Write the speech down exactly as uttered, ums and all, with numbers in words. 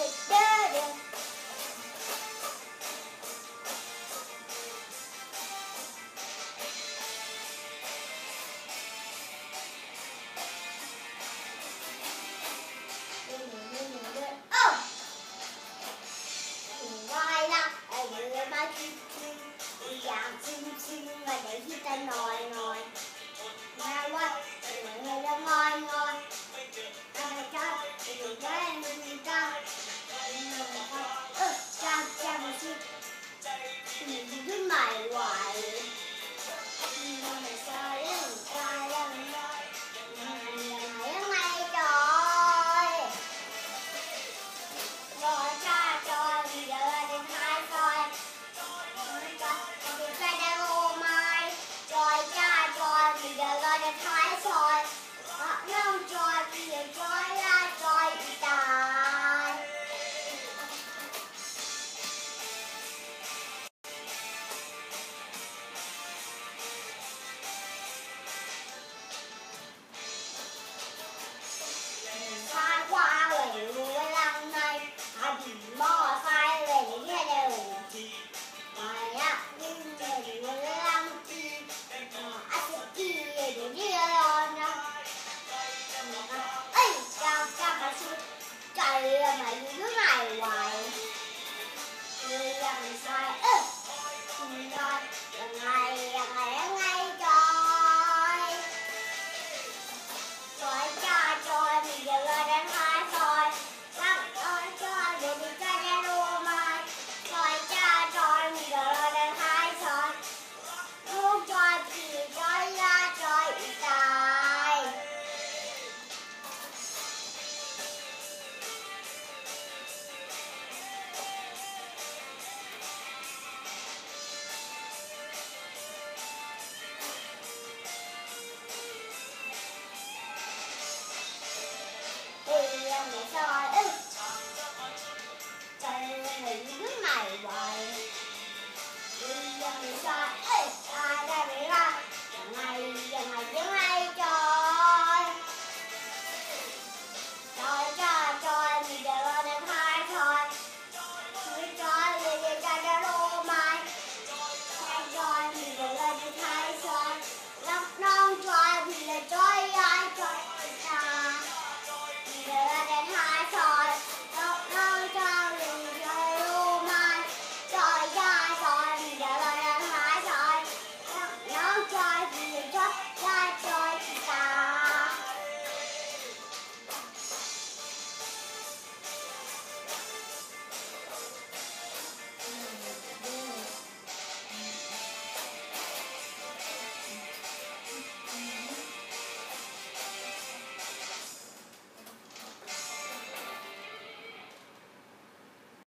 อย่างชิมชิมมาเดี๋ยวที่จะนอนนอนแม่ว่าเหมือนเราจะนอนนอนแต่จ้าอยู่ได้มันจ้าเออจ้าจ้ามันชิหนีขึ้นใหม่ไหวมันไม่ใช่เรื่องการยังไงยังไงจอยรอจ้าจอยเดี๋ยวเราจะท้ายซอยท้ายซอยเรื่องจอยเพียงจอยละจอยอีตายชายควาเหล่รู้ว่าลังในอาดิมอไซเหล่แค่เดียวมาละยิ่งเหล่รู้ลังจีอาสกีเดี๋ยวนี้ร้อนนะเอ้ยจ้าจ้ามาชุดใจมาอยู่ไหนไหวเรื่องใช่เออคุณนอนยังไงยังไงยังไงจอยจอยจ้าจอยมีเดี๋ยวเราเดินท้ายซอยรักจอยจอยเดี๋ยวนี้จะได้รู้ไหมจอยจ้าจอยมีเดี๋ยวเราเดินท้ายซอยลูกจอยผีจอยลาจอยอีตายเรื่องไม่ซอยเอ้ยใจไม่รู้ไหนวะ